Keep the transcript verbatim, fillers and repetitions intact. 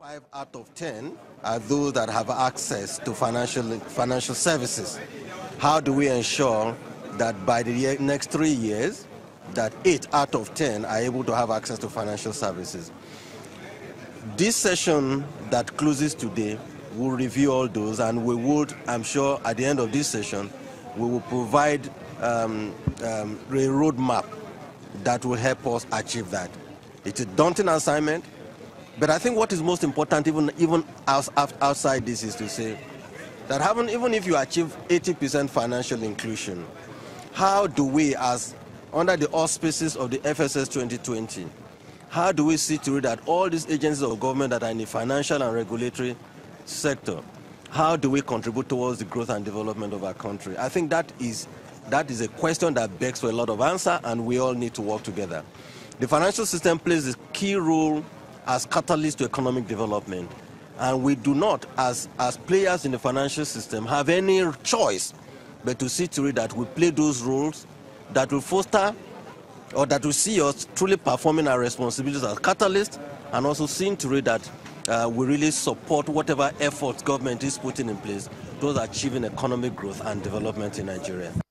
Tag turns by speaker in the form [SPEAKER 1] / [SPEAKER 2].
[SPEAKER 1] Five out of ten are those that have access to financial financial services. How do we ensure that by the year, next three years, that eight out of ten are able to have access to financial services? This session that closes today will review all those, and we would, I'm sure, at the end of this session, we will provide um, um, a roadmap that will help us achieve that. It's a daunting assignment. But I think what is most important, even even outside this, is to say that having, even if you achieve eighty percent financial inclusion, how do we, as under the auspices of the F S S twenty twenty, how do we see to it that all these agencies of government that are in the financial and regulatory sector, how do we contribute towards the growth and development of our country? I think that is that is a question that begs for a lot of answer, and we all need to work together. The financial system plays a key role as catalyst to economic development, and we do not, as as players in the financial system, have any choice but to see to it that we play those roles that will foster or that will see us truly performing our responsibilities as catalysts, and also seeing to it that uh, we really support whatever efforts government is putting in place towards achieving economic growth and development in Nigeria.